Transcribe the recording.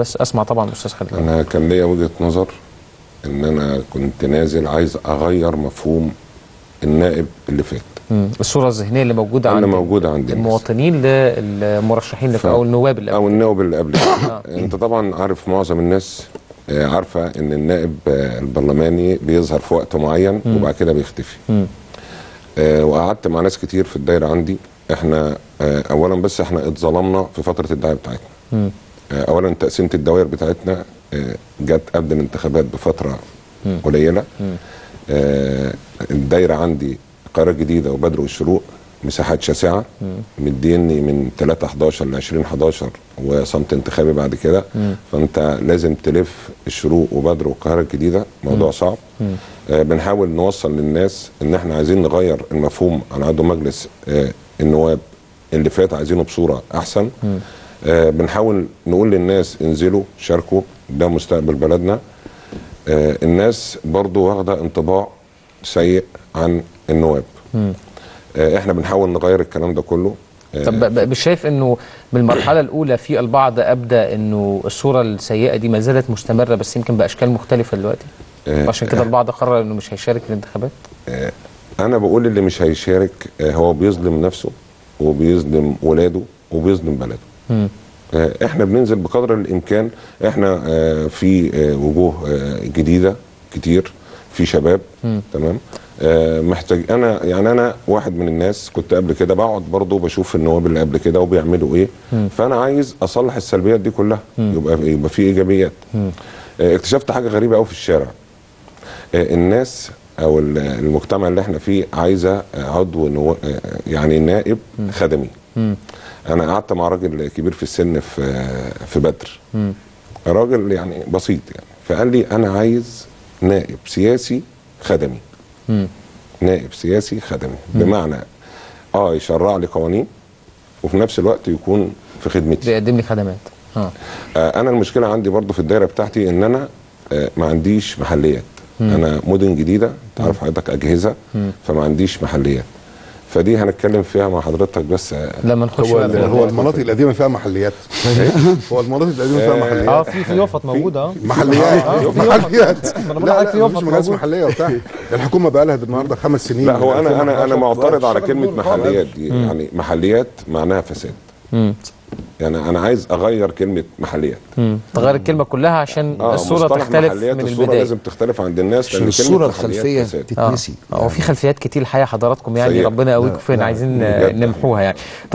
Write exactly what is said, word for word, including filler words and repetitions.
بس اسمع طبعا استاذ خالد. انا كان ليا وجهه نظر ان انا كنت نازل عايز اغير مفهوم النائب اللي فات. مم. الصوره الذهنيه اللي موجوده عند اللي موجوده عند المواطنين للمرشحين ف... او النواب اللي او النواب اللي قبل كده. انت طبعا عارف معظم الناس عارفه ان النائب البرلماني بيظهر في وقت معين مم. وبعد كده بيختفي. مم. آه وقعدت مع ناس كتير في الدايره عندي. احنا آه اولا بس احنا اتظلمنا في فتره الدعايه بتاعتنا. مم. آه اولا تقسيمه الدوائر بتاعتنا آه جت قبل الانتخابات بفتره مم. قليله. مم. آه الدايره عندي القاهره الجديده وبدر والشروق مساحات شاسعه مديني من ثلاثة حداشر ل عشرين حداشر وصمت انتخابي بعد كده. مم. فانت لازم تلف الشروق وبدر والقاهره الجديده، موضوع مم. صعب. مم. آه بنحاول نوصل للناس ان احنا عايزين نغير المفهوم عن عضو مجلس آه النواب اللي فات، عايزينه بصوره احسن. مم. آه بنحاول نقول للناس انزلوا شاركوا، ده مستقبل بلدنا. آه الناس برضو واخده انطباع سيء عن النواب. مم. احنا بنحاول نغير الكلام ده كله. طب مش شايف انه بالمرحله الاولى في البعض ابدى انه الصوره السيئه دي ما زالت مستمره بس يمكن باشكال مختلفه دلوقتي؟ عشان كده البعض قرر انه مش هيشارك في الانتخابات؟ انا بقول اللي مش هيشارك هو بيظلم نفسه وبيظلم ولاده وبيظلم بلده. م. احنا بننزل بقدر الامكان. احنا في وجوه جديده كتير، في شباب. م. تمام. آه محتاج انا يعني انا واحد من الناس كنت قبل كده بقعد برضه بشوف النواب اللي قبل كده وبيعملوا ايه. مم. فانا عايز اصلح السلبيات دي كلها. مم. يبقى يبقى في ايجابيات. آه اكتشفت حاجه غريبه قوي في الشارع. آه الناس او المجتمع اللي احنا فيه عايزه عضو نو... آه يعني نائب مم. خدمي. مم. انا قعدت مع راجل كبير في السن في في بدر. مم. راجل يعني بسيط يعني، فقال لي انا عايز نائب سياسي خدمي. مم. نائب سياسي خدمي. مم. بمعنى اه يشرع لي قوانين وفي نفس الوقت يكون في خدمتي، بيقدم لي خدمات. اه. آه انا المشكله عندي برضو في الدايره بتاعتي ان انا آه ما عنديش محليات. مم. انا مدن جديده تعرف حضرتك اجهزه. مم. فما عنديش محليات، فدي هنتكلم فيها مع حضرتك بس لما نخش هو, هو المناطق القديمه فيها محليات. هو المناطق القديمه فيها محليات. اه في في يافط موجوده. اه محليات. اه محليات. لا لا مفيش مجالس محليه وبتاع. الحكومه بقى لها النهارده خمس سنين. لا هو انا انا انا معترض على كلمه محليات دي. يعني محليات معناها فساد. يعني انا عايز اغير كلمه محليات. امم تغير الكلمه كلها عشان آه الصوره تختلف من البدايه. الصوره لازم تختلف عند الناس عشان الصوره الخلفيه تتنسي. اه هو في خلفيات كتير الحقيقه حضراتكم يعني ربنا يقويكم فين عايزين نمحوها يعني.